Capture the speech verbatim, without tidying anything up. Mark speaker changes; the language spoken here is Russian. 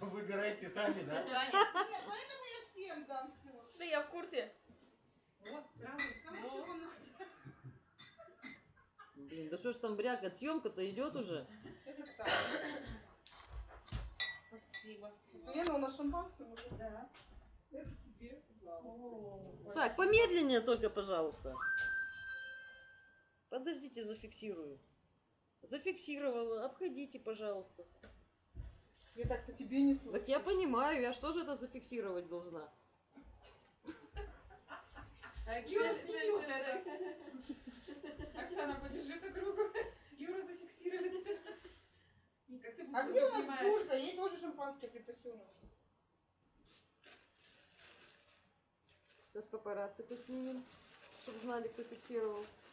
Speaker 1: Выбирайте сами, да?
Speaker 2: Нет, поэтому я всем дам все.
Speaker 3: Да я в курсе.
Speaker 4: Вот, сразу.
Speaker 2: Кому чего надо?
Speaker 3: Блин, да что ж там брякать? Съемка-то идет уже.
Speaker 2: Это так.
Speaker 4: Спасибо.
Speaker 2: Лена, у нас шампанское уже.
Speaker 4: Да.
Speaker 2: Это тебе.
Speaker 4: О,
Speaker 3: Так, помедленнее только, пожалуйста. Подождите, зафиксирую. Зафиксировала. Обходите, пожалуйста.
Speaker 2: Я так-то тебе не слышу.
Speaker 3: Так я понимаю, я что же это зафиксировать должна?
Speaker 4: Юра, сними вот это. Оксана, подержи так руку. Юра зафиксирует. Как ты
Speaker 2: А где у нас Жулька? Ей тоже шампанское припасено.
Speaker 3: Сейчас папарацци поснимем, чтобы знали, кто фиксировал.